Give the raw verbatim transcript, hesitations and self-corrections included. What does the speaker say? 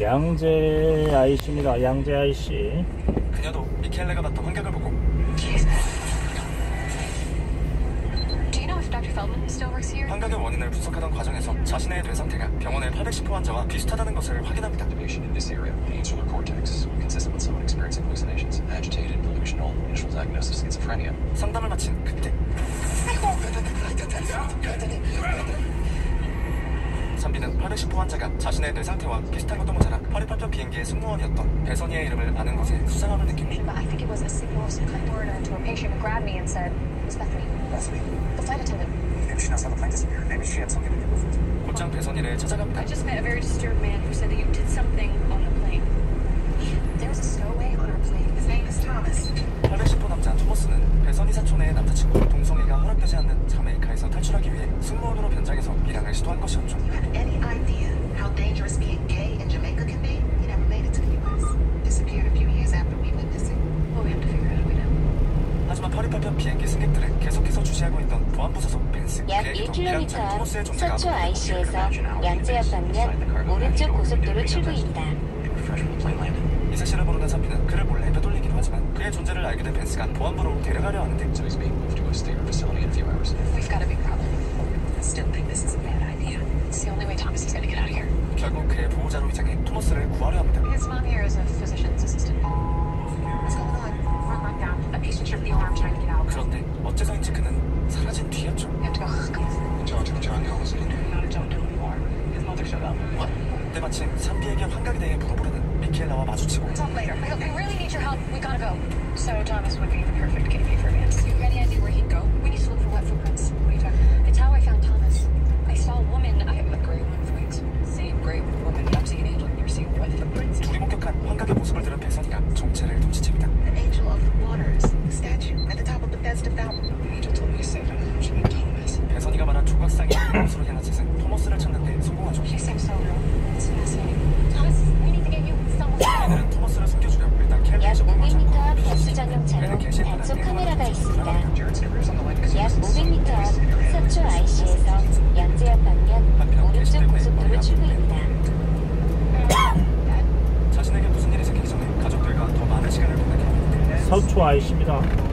양재 아이씨입니다. 양재 아이씨. 그녀도 미켈레가 봤던 환경을 보고 환각의 원인을 분석하던 과정에서 자신의 뇌 상태가 병원의 팔백십 호 환자와 비슷하다는 것을 확인합니다. 상담을 마친 그때 산비는 팔백십 호 환자가 자신의 뇌 상태와 비슷한 것도 모자라 팔십팔 편 비행기의 승무원이었던 배선희의 이름을 아는 것에 수상함을 느낍니다. 곧장 배선희를 찾아갑니다. 팔백십 호 남자 토머스는 배선희 사촌의 남자친구 동성애가 허락되지 않는 자메이카에서 탈출하기 위해 승무원으로 변장해서 밀항을 시도한 것이었죠. 하지만 팔십팔 편 비행기 승객들을 계속해서 주시하고 있던 보안부 소속 벤스 약 일 킬로미터 앞 서초 아이씨에서 양재역 방면 오른쪽 고속도로 출구입니다. 이 사실을 모르는 산비는 그를 몰래 빼돌리기도 하지만 그의 존재를 알게 된 벤스가 보안부로 데려가려 하는데 결국 그의 보호자로 위장해 토머스를 구하려 합니다. 그런데 어째서인지 그는 사라진 뒤였죠. 때마침 산비에게 환각에 대해 물어보려는 미켈라와 마주치고 둘이 목격한 환각의 모습을 들은 배선희가 정체를 눈치챕니다. 배선희가 말한 조각상이 있는 곳으로 향한 셋은 토머스를 찾는데 성공하죠. 얘들은 토머스를 숨겨주려 일단 캘리에서 약 오백 미터 앞 버스 전용차로 단속 카메라가 있습니다. 약 오백 미터 앞 서초 아이씨에서 양재역 방면 오른쪽 고속도로 출구입니다. 자신에게 무슨 일이 생기기 전에 가족들과 더 많은 시간을 보내게 합니다. 서초 아이씨입니다.